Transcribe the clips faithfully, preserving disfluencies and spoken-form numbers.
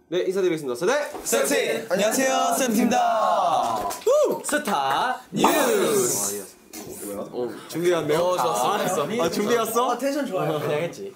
네, 인사드리겠습니다. 세대 세븐틴! 안녕하세요, 세븐틴입니다. 스타 뉴스! 뭐야? 어, 준비했네요? 어, 좋았어. 아, 아, 준비했어? 아, 텐션 좋아요. 그냥 했지.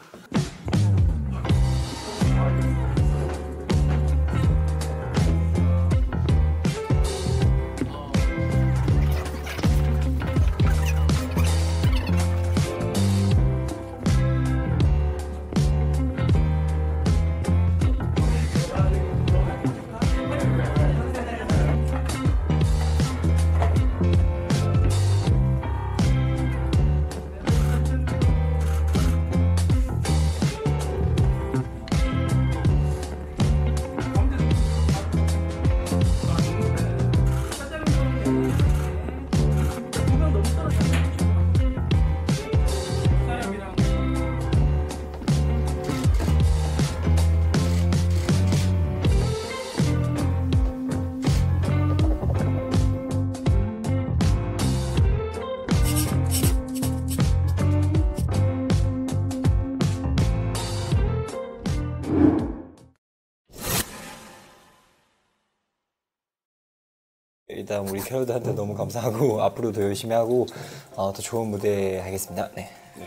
일단 우리 캐럿한테 너무 감사하고 앞으로도 열심히 하고 어, 더 좋은 무대 하겠습니다. 네. 네.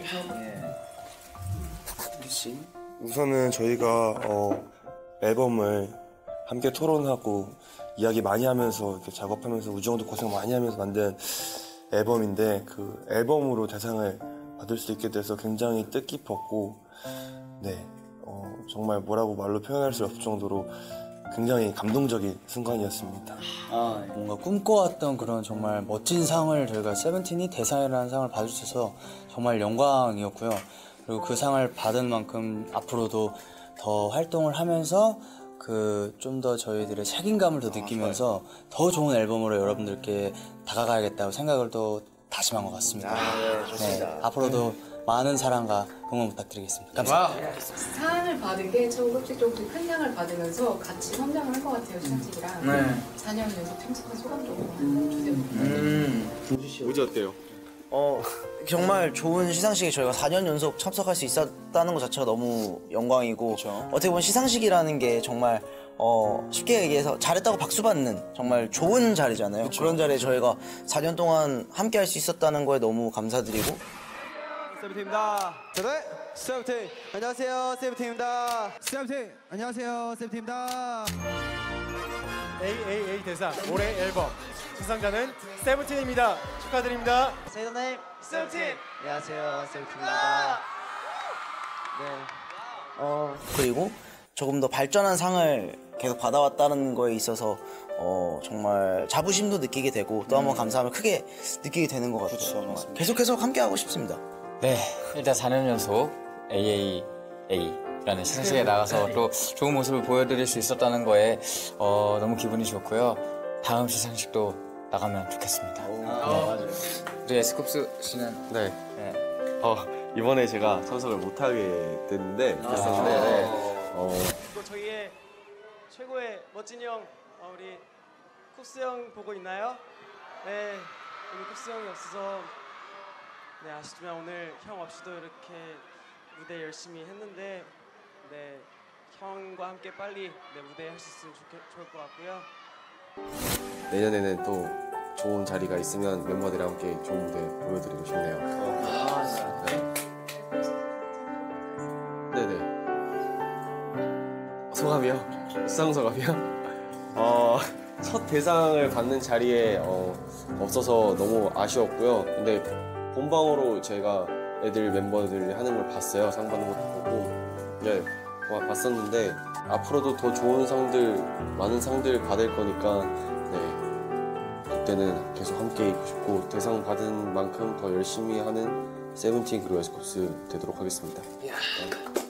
우선은 저희가 어, 앨범을 함께 토론하고 이야기 많이 하면서 이렇게 작업하면서 우정도 고생 많이 하면서 만든 앨범인데 그 앨범으로 대상을 받을 수 있게 돼서 굉장히 뜻깊었고 네 어, 정말 뭐라고 말로 표현할 수 없을 정도로 굉장히 감동적인 순간이었습니다. 아, 뭔가 꿈꿔왔던 그런 정말 멋진 상을 저희가 세븐틴이 대상이라는 상을 받을 수 있어서 정말 영광이었고요. 그리고 그 상을 받은 만큼 앞으로도 더 활동을 하면서 그 좀 더 저희들의 책임감을 더 느끼면서 더 좋은 앨범으로 여러분들께 다가가야겠다고 생각을 또 다짐한 것 같습니다. 아, 네, 좋습니다. 네, 앞으로도 많은 사랑과 응원 부탁드리겠습니다. 감사합니다. 상을 받은 게 저 솔직히 큰 상을 받으면서 같이 성장을 한 것 같아요, 시상식이랑. 네. 사 년 연속 참석한 소감도 주세요. 음. 우지 어때요? 어, 정말 좋은 시상식에 저희가 사 년 연속 참석할 수 있었다는 것 자체가 너무 영광이고 그쵸? 어떻게 보면 시상식이라는 게 정말 어, 쉽게 얘기해서 잘했다고 박수 받는 정말 좋은 자리잖아요. 그쵸? 그런 자리에 저희가 사 년 동안 함께 할 수 있었다는 거에 너무 감사드리고 세븐틴입니다. 세대 세븐틴. 안녕하세요, 세븐틴입니다. 세븐틴 안녕하세요, 세븐틴입니다. 에이에이에이 대상 올해 앨범 수상자는 세븐틴입니다. 축하드립니다. 세븐틴 세븐틴. 안녕하세요, 세븐틴입니다. 네. 어 그리고 조금 더 발전한 상을 계속 받아왔다는 거에 있어서 어 정말 자부심도 느끼게 되고 또 한번 감사함을 크게 느끼게 되는 것 같아요. 그렇죠, 계속해서 함께 하고 싶습니다. 네, 일단 사 년 연속 에이에이에이라는 시상식에 나가서 또 좋은 모습을 보여드릴 수 있었다는 거에 어, 너무 기분이 좋고요. 다음 시상식도 나가면 좋겠습니다. 오, 네. 아, 맞아요. 우리 에스쿱스 씨는 네. 네. 어, 이번에 제가 참석을 못하게 됐는데 아, 그래서 네, 네. 어. 또 저희의 최고의 멋진 형 어, 우리 쿱스 형 보고 있나요? 네, 우리 쿱스 형이 없어서 네, 아쉽지만 오늘 형 없이도 이렇게 무대 열심히 했는데 네, 형과 함께 빨리 네, 무대 할 수 있으면 좋게, 좋을 것 같고요. 내년에는 또 좋은 자리가 있으면 멤버들이랑 함께 좋은 무대 보여드리고 싶네요. 아, 네. 네네. 소감이요? 수상 소감이요? 어, 첫 대상을 받는 자리에 어, 없어서 너무 아쉬웠고요. 근데 본방으로 제가 애들 멤버들 하는 걸 봤어요. 상 받는 것도 보고 네, 봤었는데 앞으로도 더 좋은 상들, 많은 상들 받을 거니까 네, 그때는 계속 함께 있고 싶고 대상 받은 만큼 더 열심히 하는 세븐틴 그리고 에스쿱스 되도록 하겠습니다. 네.